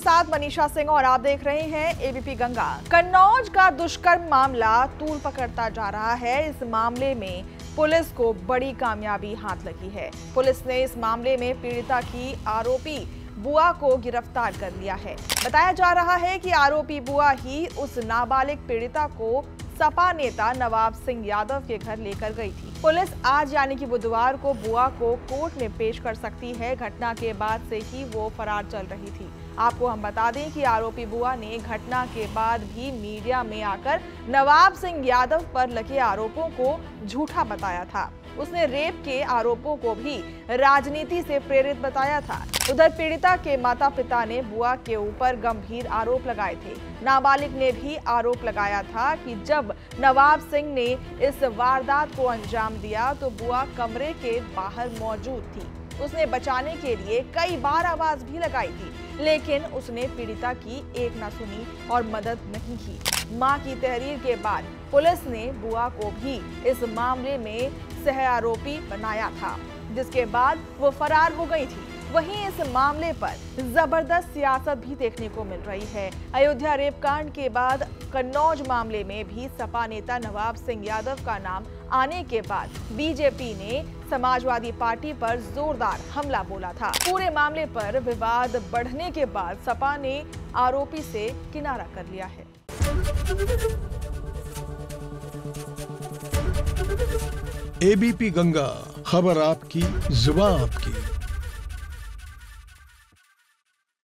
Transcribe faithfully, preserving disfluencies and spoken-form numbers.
साथ मनीषा सिंह और आप देख रहे हैं एबीपी गंगा। कन्नौज का दुष्कर्म मामला तूल पकड़ता जा रहा है। इस मामले में पुलिस को बड़ी कामयाबी हाथ लगी है। पुलिस ने इस मामले में पीड़िता की आरोपी बुआ को गिरफ्तार कर लिया है। बताया जा रहा है कि आरोपी बुआ ही उस नाबालिग पीड़िता को सपा नेता नवाब सिंह यादव के घर लेकर गई थी। पुलिस आज यानी कि बुधवार को बुआ को कोर्ट में पेश कर सकती है। घटना के बाद से ही वो फरार चल रही थी। आपको हम बता दें कि आरोपी बुआ ने घटना के बाद भी मीडिया में आकर नवाब सिंह यादव पर लगे आरोपों को झूठा बताया था। उसने रेप के आरोपों को भी राजनीति से प्रेरित बताया था। उधर पीड़िता के माता पिता ने बुआ के ऊपर गंभीर आरोप लगाए थे। नाबालिग ने भी आरोप लगाया था कि जब नवाब सिंह ने इस वारदात को अंजाम दिया तो बुआ कमरे के बाहर मौजूद थी। उसने बचाने के लिए कई बार आवाज भी लगाई थी, लेकिन उसने पीड़िता की एक ना सुनी और मदद नहीं की। मां की तहरीर के बाद पुलिस ने बुआ को भी इस मामले में सह आरोपी बनाया था, जिसके बाद वो फरार हो गई थी। वहीं इस मामले पर जबरदस्त सियासत भी देखने को मिल रही है। अयोध्या रेप कांड के बाद कन्नौज मामले में भी सपा नेता नवाब सिंह यादव का नाम आने के बाद बीजेपी ने समाजवादी पार्टी पर जोरदार हमला बोला था। पूरे मामले पर विवाद बढ़ने के बाद सपा ने आरोपी से किनारा कर लिया है। एबीपी गंगा, खबर आपकी, जुबान आपकी।